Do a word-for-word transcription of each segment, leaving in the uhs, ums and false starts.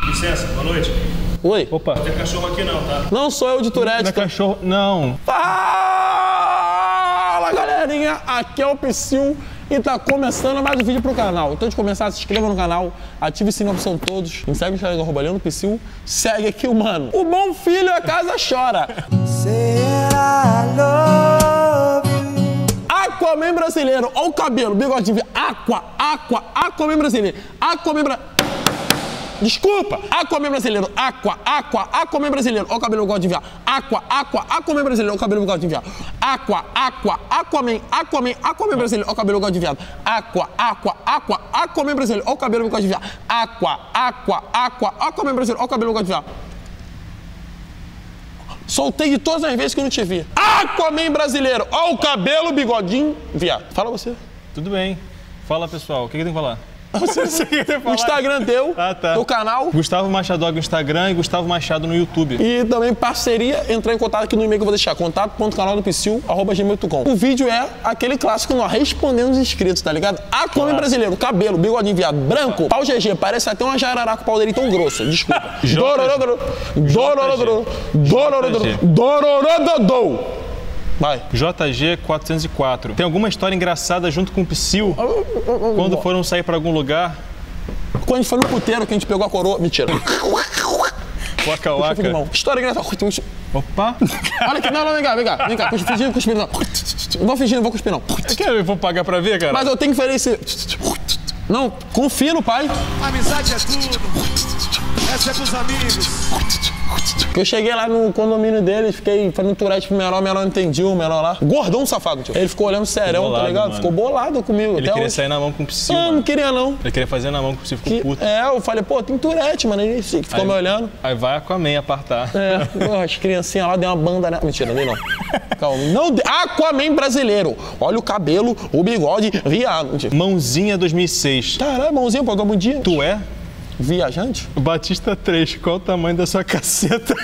Licença, boa noite. Oi. Opa. Não tem cachorro aqui não, tá? Não sou eu de Tourette. Não é cachorro, não. Fala, galerinha. Aqui é o Psyu e tá começando mais um vídeo pro canal. Então, de começar, se inscreva no canal, ative o sininho, opção todos. Me segue no Instagram, arroba Leandro Psyu. Segue aqui o mano. O bom filho a casa chora. Aquaman brasileiro. Olha o cabelo, bigodinho. Aqua, aqua, Aquaman brasileiro. Aquaman brasileiro. Desculpa! Aquaman brasileiro, aqua, aqua, Aquaman brasileiro. Olha o cabelo bigode de viado. Aqua, aqua, Aquaman brasileiro. Olha o cabelo bigode de viado. Aqua, aqua, Aquaman, Aquaman, Aquaman brasileiro. Olha o cabelo bigode de viado. Aqua, aqua, aqua, Aquaman brasileiro. Olha o cabelo bigode de viado. Aqua, aqua, aqua, Aquaman brasileiro. Olha o cabelo bigode de viado. Soltei de todas as vezes que eu não te vi. Aquaman brasileiro. Olha o cabelo bigodinho viado. Fala você. Tudo bem. Fala, pessoal. O que, que tem que falar? O Instagram teu, ah, tá. do canal. Gustavo Machado no Instagram e Gustavo Machado no YouTube. E também parceria, entrar em contato aqui no e-mail que eu vou deixar, contato ponto canal do psyu arroba gmail ponto com. O vídeo é aquele clássico, nós respondendo os inscritos, tá ligado? Aquaman brasileiro, cabelo, bigodinho viado, branco, pau G G, parece até uma jararaca com o pau dele tão grosso, desculpa. Dororodoro, dororodoro, dororodoro, dororododô. Vai. J G quatrocentos e quatro. Tem alguma história engraçada junto com o Psyu? Quando foram sair pra algum lugar? Quando a gente foi no puteiro que a gente pegou a coroa. Mentira. Waka waka. História engraçada. Opa. Olha aqui. Não, não, vem cá, vem cá. Vem cá. Fingindo cuspir, não. Não vou fingir, não vou cuspir, não. Eu vou pagar pra ver, cara? Mas eu tenho que fazer esse... Não, confia no pai. Amizade é tudo. Essa é pros amigos. Eu cheguei lá no condomínio dele, fiquei fazendo Tourette pro menor, o menor não entendia, o menor lá. Gordão safado, tio. Ele ficou olhando serão, bolado, tá ligado? Mano. Ficou bolado comigo. Ele até queria hoje. sair na mão com o Psyu. Não, mano. não queria não. Ele queria fazer na mão com o Psyu, ficou que, puto. É, eu falei, pô, tem Tourette, mano. Ele ficou aí, me olhando. Aí vai Aquaman apartar. É, pô, as criancinhas lá deu uma banda, né? Mentira, não dei não. Calma. Não, Aquaman brasileiro. Olha o cabelo, o bigode, viado. Mentira. Mãozinha dois mil e seis. Caralho, mãozinha, pô, bom dia. Tu é? Viajante? Batista três, qual o tamanho da sua caceta?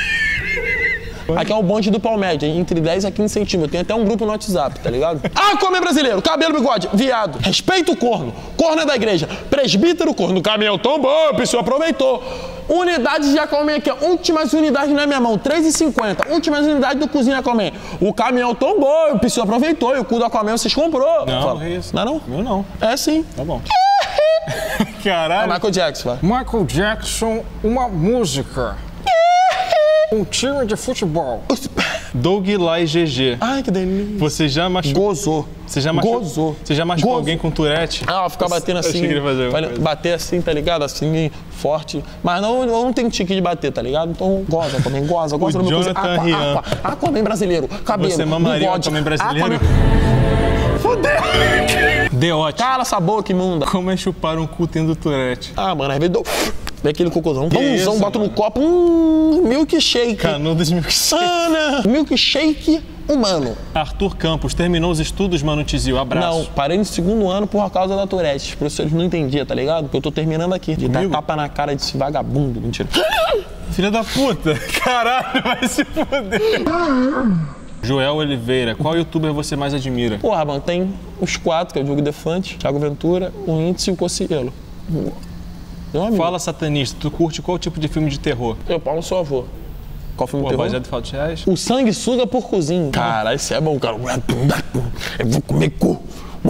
Aqui é o bonde do Palmédia, entre dez a quinze centímetros. Tem até um grupo no WhatsApp, tá ligado? Aquaman brasileiro, cabelo, bigode, viado. Respeita o corno. Corno é da igreja. Presbítero, corno. Caminhão tão bom, o pessoal aproveitou. Unidades de Aquaman aqui, ó. Últimas unidades na minha mão, três e cinquenta. Últimas unidades do cozinho Aquaman. O caminhão tão bom, o pessoal aproveitou. E o cu do Aquaman vocês comprou. Não, Fala. não é isso. Não é não? Meu não. É sim. Tá bom. Caralho. É Michael Jackson, vai. Michael Jackson, uma música. Um time de futebol. Doug Lai G G. Ai, que delícia. Você já machucou? Gozou. Você já machucou? Gozou. Você já machucou Gozou. alguém com Tourette? Ah, ficar batendo assim. Eu fazer vai, bater assim, tá ligado? Assim, forte. Mas não, eu não tenho tique de bater, tá ligado? Então goza também, goza, goza O no meu Jonathan coisa. Rian. Aqua, aqua, Aquaman brasileiro, cabelo, Você mamaria o bigode. Aquaman brasileiro? Aquaman... Fudeu! Deote. Cala essa boca, imunda. Como é chupar um cu tendo Tourette? Ah, mano, às vezes dou... Vem aquele cocôzão. Vãozão, isso, bota mano? no copo. Hum, milkshake. Canudos milkshake. Ana, milkshake humano. Arthur Campos, terminou os estudos, mano, Tizil? Abraço. Não, parei no segundo ano por causa da Tourette. Os professores não entendiam, tá ligado? Porque eu tô terminando aqui. De Comigo? dar tapa na cara desse vagabundo. Mentira. Filha da puta. Caralho, vai se foder. Joel Oliveira, qual youtuber você mais admira? Porra, mano, tem os quatro, que é o Diogo Defante, Thiago Ventura, o Índice e o Cossielo. Meu amigo. Fala, satanista, tu curte qual tipo de filme de terror? Eu, Paulo, sou avô. Qual filme Pô, de terror? baseado em fatos reais? O Sanguessuga por cozinha. Cara, esse é bom, cara. Eu vou comer cu.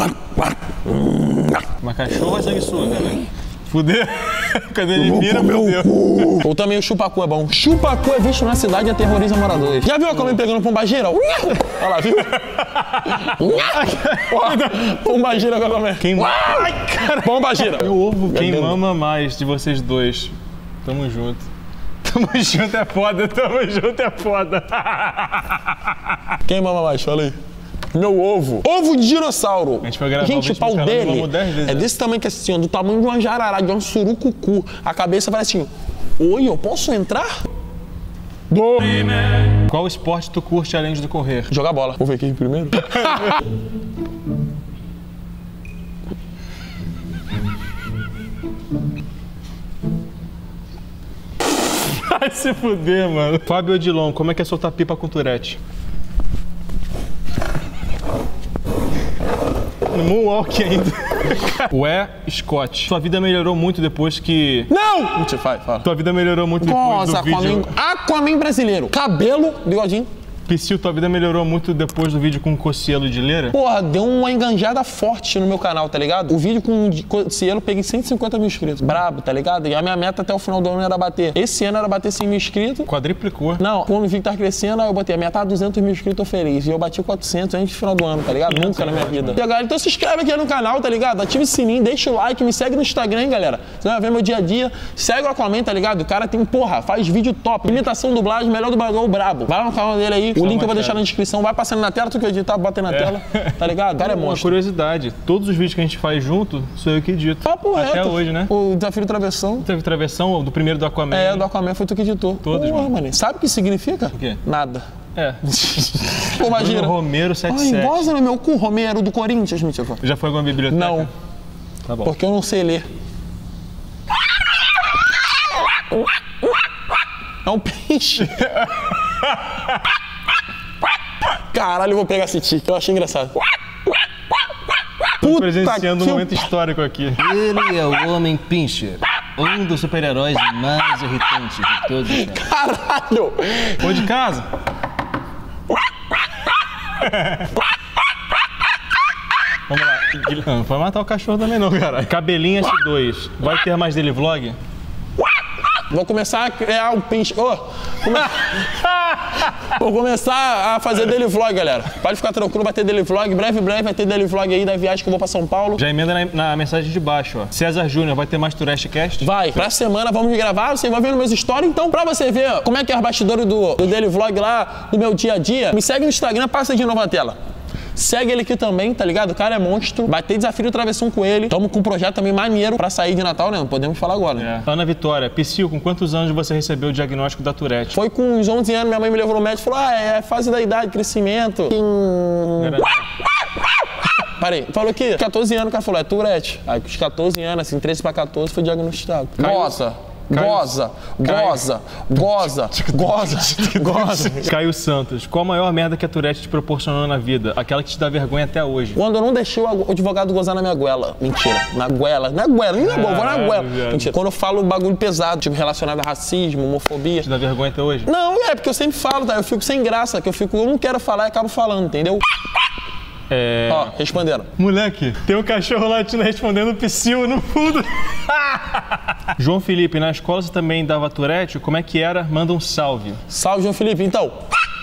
Uma cachorra é sanguessuga, né? Fudeu. Quando ele Vou vira, comer fudeu. o cu. Ou também o chupacu é bom. Chupacu é visto na cidade e aterroriza moradores. Já viu a Aquaman pegando pombagira? Olha lá, viu? Pombagira com a Aquaman. Quem... Ai, cara. Pombagira. Meu ovo, quem Deus. mama mais de vocês dois? Tamo junto. Tamo junto é foda, tamo junto é foda. Quem mama mais? Fala aí. Meu ovo. Ovo de dinossauro. A gente foi gravar Gente, o o pau vídeo do canal, dele vamos dez vezes, é né? desse tamanho que é assim, ó, do tamanho de uma jararaca, de um surucucu. A cabeça parece assim, oi, eu posso entrar? Do. Qual esporte tu curte além de correr? Jogar bola. Vou ver aqui primeiro. Vai se fuder, mano. Fábio Odilon, como é que é soltar pipa com Tourette? No moonwalk ainda. Ué, Scott, sua vida melhorou muito depois que... Não! Mentira, fala, fala. Tua vida melhorou muito depois Nossa, do vídeo... Aquaman, Aquaman brasileiro. Cabelo, bigodinho. Psyu, tua vida melhorou muito depois do vídeo com Cossielo de Leira? Porra, deu uma enganjada forte no meu canal, tá ligado? O vídeo com o Cossielo eu peguei cento e cinquenta mil inscritos. Brabo, tá ligado? E a minha meta até o final do ano era bater. Esse ano era bater cem mil inscritos. Quadriplicou. Não, quando o vídeo tá crescendo, aí eu botei a meta duzentos mil inscritos, tô feliz. E eu bati quatrocentos antes do final do ano, tá ligado? Nunca na minha vida. E galera, então se inscreve aqui no canal, tá ligado? Ativa o sininho, deixa o like, me segue no Instagram, hein, galera. Você vai ver meu dia a dia. Segue o Aquaman, tá ligado? O cara tem, porra, faz vídeo top. Imitação, dublagem, melhor dublador, brabo. Vai lá no canal dele aí. O link eu vou deixar na descrição. Vai passando na tela, tu que editar, bota aí na é. tela, tá ligado? O cara é Uma monstro. curiosidade, todos os vídeos que a gente faz junto, sou eu que edito. Papo reto. Até hoje, né? O Desafio do Travessão. Teve travessão do primeiro do Aquaman. É, do Aquaman foi tu que editou. Todos, Porra, mano. mano. Sabe o que significa? O quê? Nada. É. Pô, imagina. Bruno Romero setenta e sete. Ai, goza no meu cu, Romero, do Corinthians, mentira. Já foi alguma biblioteca? Não. Tá bom. Porque eu não sei ler. É um peixe. Caralho, eu vou pegar esse tique, eu achei engraçado. Tô presenciando um momento histórico aqui. Ele é o Homem Pincher, um dos super-heróis mais irritantes de todos os tempos. Caralho! Foi de casa? Vamos lá. Não vai matar o cachorro também não, cara. Cabelinho S dois. Vai ter mais dele vlog? Vou começar a criar um pinche. Oh, come... Vou começar a fazer daily vlog, galera. Pode ficar tranquilo, vai ter daily vlog. Breve, breve vai ter daily vlog aí da viagem que eu vou pra São Paulo. Já emenda na, na mensagem de baixo, ó. César Júnior, vai ter mais Turestcast? Vai. Pra semana vamos gravar, você vai ver nos meus stories. Então, pra você ver como é que é os bastidores do, do daily vlog lá, do meu dia a dia, me segue no Instagram, passa de novo na tela. Segue ele aqui também, tá ligado? O cara é monstro. Vai ter Desafio do Travessão com ele. Tamo com um projeto também maneiro pra sair de Natal, né? Não podemos falar agora, né? É. Ana Vitória, Psyu, com quantos anos você recebeu o diagnóstico da Tourette? Foi com uns onze anos, minha mãe me levou no médico e falou: ah, é fase da idade, crescimento. Hum... Parei. Falou que quatorze anos, o cara falou, é Tourette. Aí com os quatorze anos, assim, treze pra quatorze, foi diagnosticado. Caiu. Goza. Caiu. Goza, goza, goza, goza, goza. Caio Santos, qual a maior merda que a Tourette te proporcionou na vida? Aquela que te dá vergonha até hoje? Quando eu não deixei o advogado gozar na minha goela. Mentira. Na goela. Na goela. Nem na boca, vou na goela. Mentira. Quando eu falo bagulho pesado, tipo, relacionado a racismo, homofobia. Te dá vergonha até hoje? Não, é porque eu sempre falo, tá? Eu fico sem graça, que eu fico, eu não quero falar e acabo falando, entendeu? É... Ó, responderam. Moleque, tem um cachorro latindo respondendo Psyu no fundo. João Felipe, na escola você também dava Tourette? Como é que era? Manda um salve. Salve, João Felipe. Então.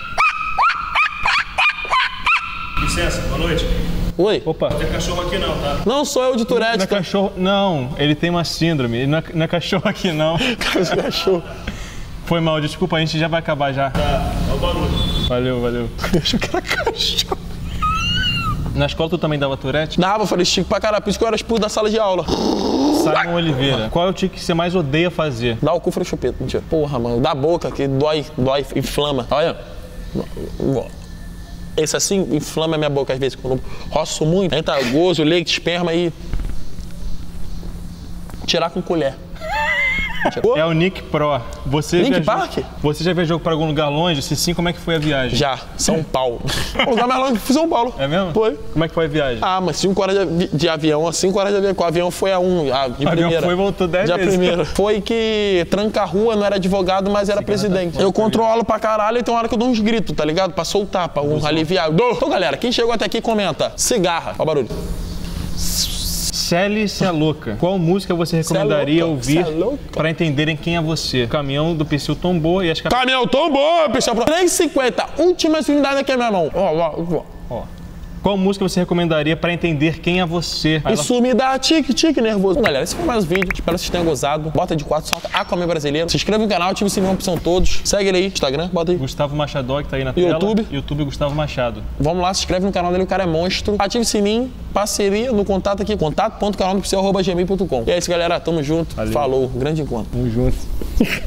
Licença, boa noite. Oi. Opa. Não tem cachorro aqui não, tá? Não sou eu de Tourette. Não é tá? cachorro... Não, ele tem uma síndrome. Ele não é, não é cachorro aqui, não. Cachorro. Foi mal, desculpa, a gente já vai acabar já. Tá, é o barulho. Valeu, valeu. Deixa o cara cachorro. Na escola tu também dava Tourette? Dava, eu falei, estico pra caralho, por isso que eu era expulso da sala de aula. Simon Oliveira, qual é o tique que você mais odeia fazer? Dá o cu, falei, chupeta, mentira. Porra, mano, dá a boca, que dói, dói, inflama. Olha. Esse assim, inflama a minha boca às vezes, quando eu roço muito. Entra gozo, leite, esperma e... Tirar com colher. É o Nick Pro. Você Link viajou... Park? Você já viajou para algum lugar longe? Se sim, como é que foi a viagem? Já, São Paulo. O lugar mais longe que fui São Paulo. É mesmo? Foi. Como é que foi a viagem? Ah, mas cinco horas de, avi de avião, cinco horas de avião. Com o avião foi a um, a, de o avião primeira. foi e voltou dez de vezes. primeira. Foi que tranca a rua, não era advogado, mas era presidente. Eu controlo pra caralho e tem uma hora que eu dou uns gritos, tá ligado? Pra soltar, pra um aliviar. Então, galera, quem chegou até aqui, comenta. Cigarra. Olha o barulho. Sally Cê é Louca. Qual música você recomendaria Cê é louca, ouvir cê é louca. para entenderem quem é você? O caminhão do Psyu tombou e as cap... Caminhão tombou, pessoal. três e cinquenta. Últimas unidades aqui na minha mão. Ó, ó, ó. Ó. Qual música você recomendaria para entender quem é você? Aí Isso ela... me dá tique-tique nervoso. Bom, galera, esse foi mais um vídeo. Espero que vocês tenham gozado. Bota de quatro, solta Aquaman brasileiro. Se inscreve no canal, ativa o sininho, opção todos. Segue ele aí, Instagram, bota aí. Gustavo Machado, que tá aí na tela. YouTube. YouTube Gustavo Machado. Vamos lá, se inscreve no canal dele, o cara é monstro. Ative o sininho, parceria no contato aqui, contato ponto canal do psyu arroba gmail ponto com. E é isso, galera. Tamo junto. Valeu. Falou. Grande encontro. Tamo junto.